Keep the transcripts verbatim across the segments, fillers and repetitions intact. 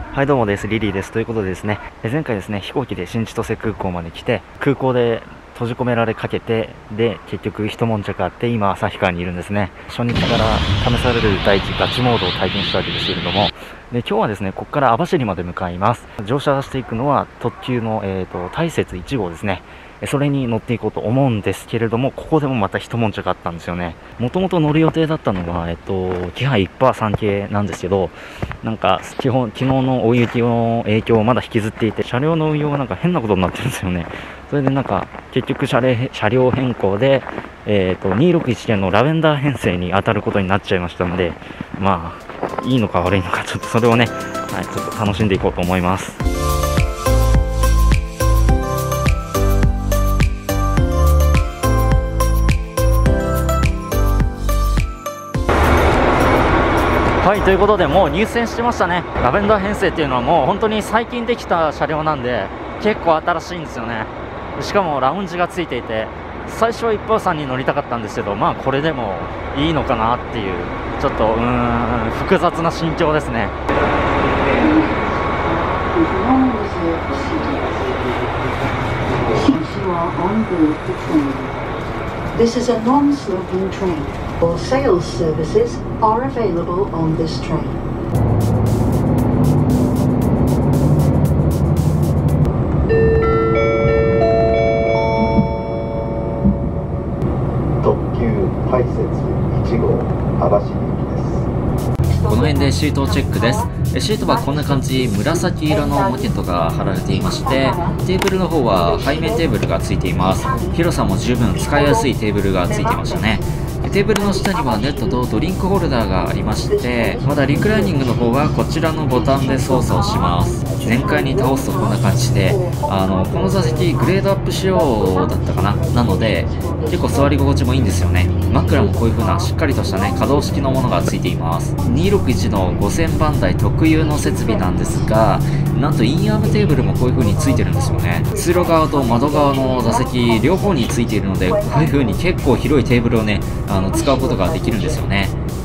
はい、どうもです。リリーです。ということでですね、え前回ですね、飛行機で新千歳空港まで来て、空港で閉じ込められかけて、で、結局一悶着あって、今、旭川にいるんですね。初日から試される第一ガチモードを体験したわけですけれども、で、今日はですね、ここから網走まで向かいます。乗車していくのは特急の、えーと、大雪いち号ですね。それに乗っていこうと思うんですけれども、ここでもまた一悶着あったんですよね。もともと乗る予定だったのが、えっと、キハ いちパーさん 系なんですけど、なんか、基本、昨日の大雪の影響をまだ引きずっていて、車両の運用がなんか変なことになってるんですよね。それでなんか、結局車両、車両変更で、えっと、にろくいち系のラベンダー編成に当たることになっちゃいましたので、まあ、いいのか悪いのか、ちょっとそれをね、はい、ちょっと楽しんでいこうと思います。はい、ということでもう入線してましたね。ラベンダー編成っていうのはもう本当に最近できた車両なんで結構新しいんですよね。しかもラウンジがついていて、最初は一般さんに乗りたかったんですけど、まあこれでもいいのかなっていう、ちょっとうーん複雑な心境ですね。 This is a non-smoking train. All sales services are available on this train. 特急大雪いち号網走行きです。 この辺でシートをチェックです。シートはこんな感じ、紫色のモケットが貼られていまして、テーブルの方は背面テーブルがついています。広さも十分使いやすいテーブルがついていましたね。テーブルの下にはネットとドリンクホルダーがありまして、まだリクライニングの方はこちらのボタンで操作をします。全開に倒すとこんな感じで、あのこの座席グレードアップ仕様だったかな、なので結構座り心地もいいんですよね。枕もこういう風なしっかりとしたね可動式のものがついています。にろくいちのごせんばん台特有の設備なんですが、なんとインアームテーブルもこういう風についてるんですよね。通路側と窓側の座席両方についているので、こういう風に結構広いテーブルをねあの使うことができるんですよね。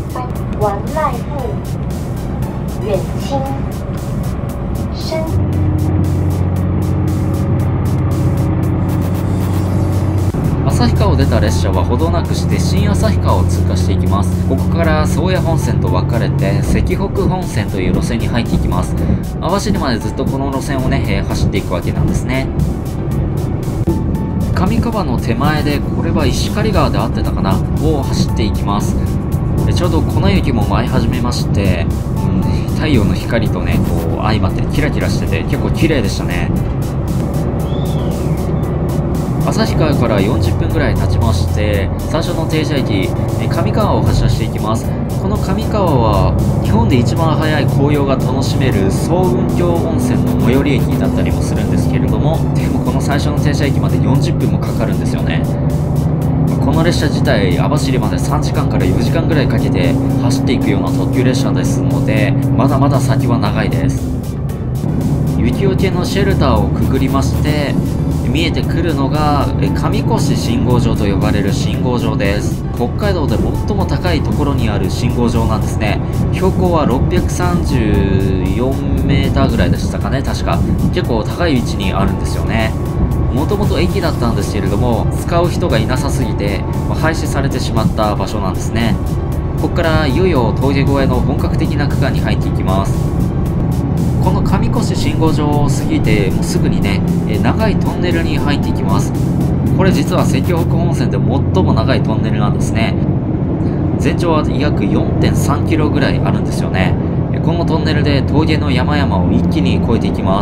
旭川を出た列車はほどなくして新旭川を通過していきます。ここから宗谷本線と分かれて石北本線という路線に入っていきます。網走までずっとこの路線をね、えー、走っていくわけなんですね。上川の手前で、これは石狩川で合ってたかなを走っていきます。ちょうど粉雪も舞い始めまして、うん、太陽の光とねこう相まってキラキラしてて結構綺麗でしたね。旭川からよんじゅっぷんぐらい経ちまして、最初の停車駅上川を発車していきます。この上川は日本で一番早い紅葉が楽しめる層雲峡温泉の最寄り駅だったりもするんですけれども、でもこの最初の停車駅までよんじゅっぷんもかかるんですよね。この列車自体網走までさんじかんからよじかんぐらいかけて走っていくような特急列車ですので、まだまだ先は長いです。雪よけのシェルターをくぐりまして、見えてくるのが上越信号場と呼ばれる信号場です。北海道で最も高いところにある信号場なんですね。標高はろっぴゃくさんじゅうよんメーターぐらいでしたかね、確か。結構高い位置にあるんですよね。もともと駅だったんですけれども、使う人がいなさすぎて廃止されてしまった場所なんですね。ここからいよいよ峠越えの本格的な区間に入っていきます。この上越信号場を過ぎてもうすぐにね、長いトンネルに入っていきます。これ実は石北本線で最も長いトンネルなんですね。全長は約 よんてんさんキロぐらいあるんですよね。このトンネルで峠の山々を一気に越えていきます。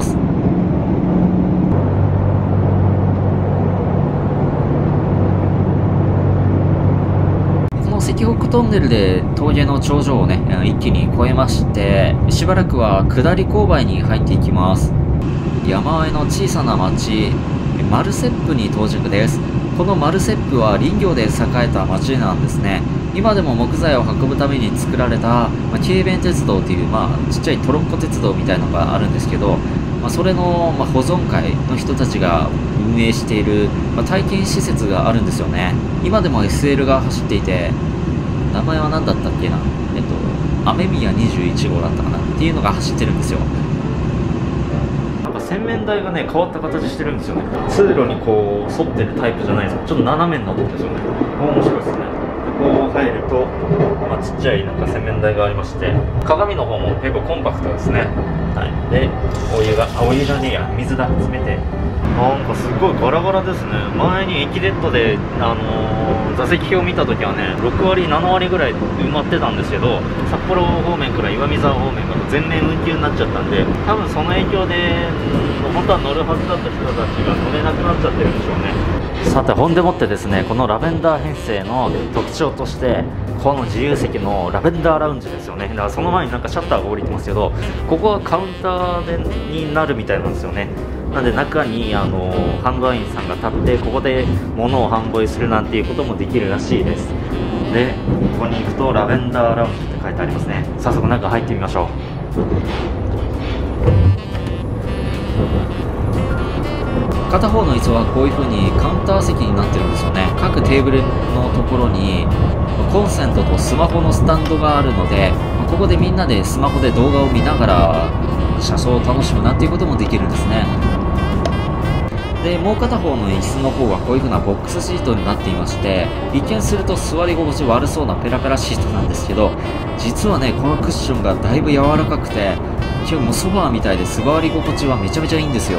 石北トンネルで峠の頂上をね一気に越えまして、しばらくは下り勾配に入っていきます。山あいの小さな町マルセップに到着です。このマルセップは林業で栄えた町なんですね。今でも木材を運ぶために作られた、まあ、軽便鉄道という、まあ、ちっちゃいトロッコ鉄道みたいなのがあるんですけど、まあ、それの、まあ、保存会の人たちが運営している、まあ、体験施設があるんですよね。今でも エスエル が走っていて、名前は何だったっけな、えっと雨宮にじゅういち号だったかなっていうのが走ってるんですよ。 洗面台がね変わった形してるんですよね。通路にこう沿ってるタイプじゃないですか。ちょっと斜めになってるんですよね。面白いですね。こう入ると、まあ、ちっちゃいなんか洗面台がありまして、鏡の方も結構コンパクトですね。はい、でお湯があお湯じゃねえや水だ冷てなんかすごいガラガラですね。前にエキレットで、あのー、座席表を見た時はねろくわりななわりぐらい埋まってたんですけど、札幌方面から岩見沢方面から全面運休になっちゃったんで、多分その影響で本当は乗るはずだった人たちが乗れなくなっちゃってるんでしょうね。さてほんでもってですね、このラベンダー編成の特徴としてこの自由席のラベンダーラウンジですよね。だからその前になんかシャッターが降りてますけど、ここはカウンターでになるみたいなんですよね。なんで中にあの販売員さんが立ってここで物を販売するなんていうこともできるらしいです。でここに行くとラベンダーラウンジって書いてありますね。早速中入ってみましょう。 片方の椅子はこういう風にカウンター席になってるんですよね。各テーブルのところにコンセントとスマホのスタンドがあるので、ここでみんなでスマホで動画を見ながら車窓を楽しむなんていうこともできるんですね。でもう片方の椅子の方はこういう風なボックスシートになっていまして、一見すると座り心地悪そうなペラペラシートなんですけど、実はねこのクッションがだいぶ柔らかくて、今日もソファーみたいで座り心地はめちゃめちゃいいんですよ。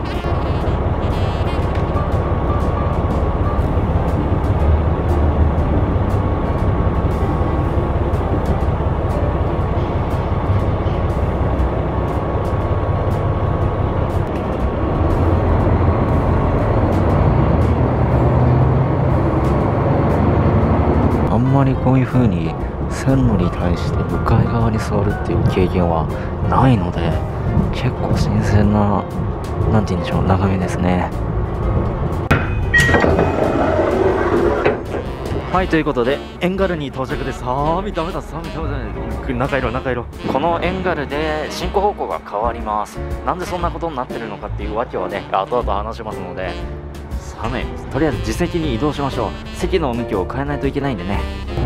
あんまりこういう風に線路に対して向かい側に座るっていう経験はないので、結構新鮮な、なんて言うんでしょう、眺めですね。はい、ということでエンガルに到着です。あー、ダメだ、ダメだ、ダメだ、中色、中色。このエンガルで進行方向が変わります。なんでそんなことになってるのかっていうわけはね、後々話しますので、寒い。とりあえず自席に移動しましょう。席の向きを変えないといけないんでね。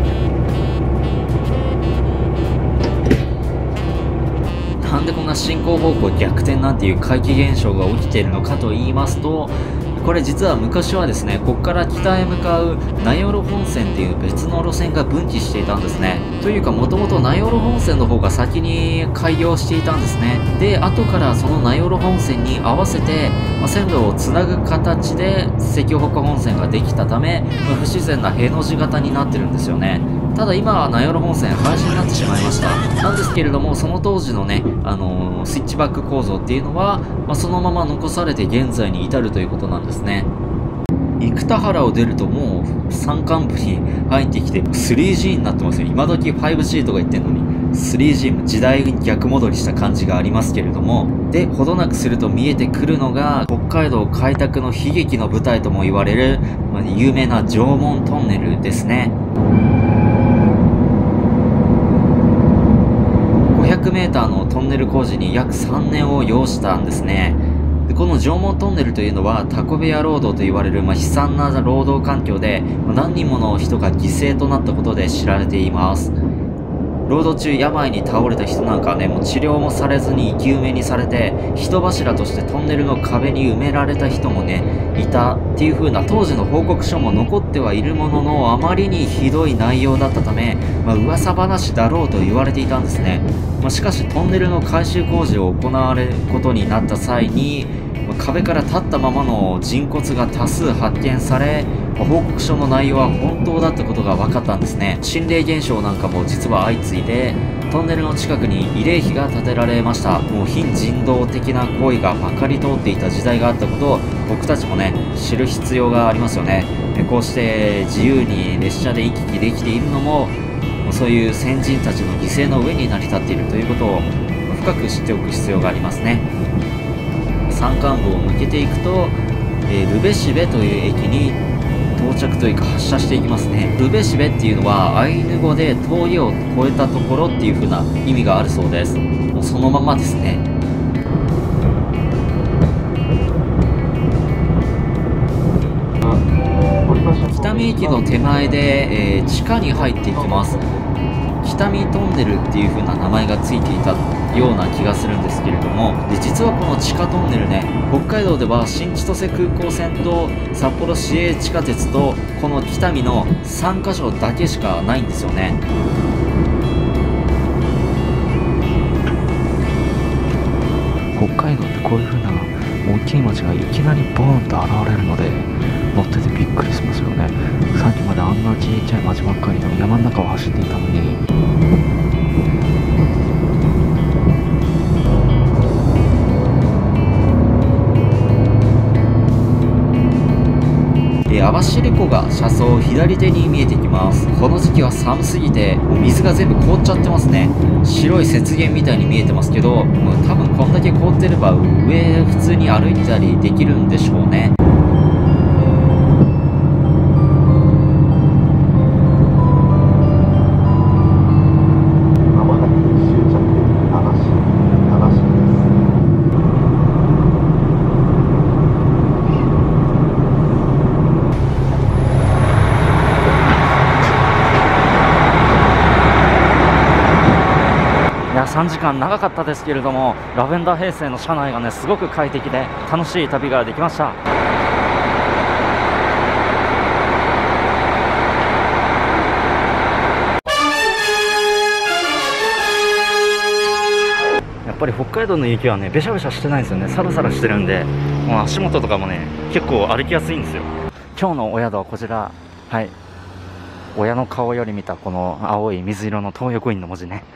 なんでこんな進行方向逆転なんていう怪奇現象が起きているのかと言いますと、これ実は昔はですね、ここから北へ向かう名寄本線っていう別の路線が分岐していたんですね。というかもともと名寄本線の方が先に開業していたんですね。で後からその名寄本線に合わせて、まあ、線路をつなぐ形で関北本線ができたため、まあ、不自然なへの字型になってるんですよね。ただ今は名寄本線廃止になってしまいました。なんですけれども、その当時のね、あのー、スイッチバック構造っていうのは、まあ、そのまま残されて現在に至るということなんですね。生田原を出るともう山間部に入ってきて スリージー になってますよ。今時 ファイブジー とか言ってんのに スリージー も時代に逆戻りした感じがありますけれども、でほどなくすると見えてくるのが北海道開拓の悲劇の舞台とも言われる、まあ、有名な縄文トンネルですね。ごひゃくメーターのトンネル工事に約さんねんを要したんですね。でこの縄文トンネルというのはタコ部屋労働と言われる、まあ、悲惨な労働環境で、まあ、何人もの人が犠牲となったことで知られています。労働中病に倒れた人なんかはね、もう治療もされずに生き埋めにされて、人柱としてトンネルの壁に埋められた人もねいたっていう風な当時の報告書も残ってはいるものの、あまりにひどい内容だったため、まあ、噂話だろうと言われていたんですね。まあ、しかしトンネルの改修工事を行われることになった際に、まあ、壁から立ったままの人骨が多数発見され、まあ、報告書の内容は本当だったことが分かったんですね。心霊現象なんかも実は相次いで、トンネルの近くに慰霊碑が建てられました。もう非人道的な行為がまかり通っていた時代があったことを僕たちもね知る必要がありますよね。こうして自由に列車で行き来できているのも、そういう先人たちの犠牲の上に成り立っているということを深く知っておく必要がありますね。山間部を抜けていくと、えー、ルベシベという駅に到着というか発車していきますね。ルベシベっていうのはアイヌ語で峠を越えたところっていう風な意味があるそうです。もうそのままですね。北見駅の手前で、えー、地下に入っていきます。 北見トンネルっていう風な名前がついていたような気がするんですけれども、で実はこの地下トンネルね、北海道では新千歳空港線と札幌市営地下鉄とこの北見のさんかしょだけしかないんですよね。 北海道ってこういう風な大きい町がいきなりボーンと現れるので、乗っててびっくりしますよね。さっきまであんなちっちゃい町ばっかりの山の中を走っていたのに。 で網走湖が車窓左手に見えてきます。この時期は寒すぎてもう水が全部凍っちゃってますね。白い雪原みたいに見えてますけど、もう多分こんだけ凍ってれば上普通に歩いたりできるんでしょうね。 まもなく終着点網走網走です。 いやさんじかん長かったですけれども、ラベンダー平成の車内がねすごく快適で楽しい旅ができました。やっぱり北海道の雪はねべしゃべしゃしてないんですよね。サラサラしてるんで、もう足元とかもね結構歩きやすいんですよ。今日のお宿はこちら、はい、親の顔より見たこの青い水色の東横インの文字ね。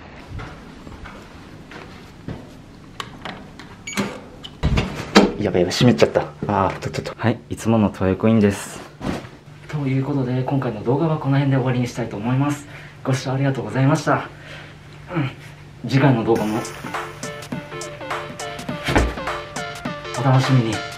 やべやべ閉めちゃった。ああ、ちょっとと。はい、いつもの東横インです。ということで今回の動画はこの辺で終わりにしたいと思います。ご視聴ありがとうございました。うん、次回の動画もお楽しみに。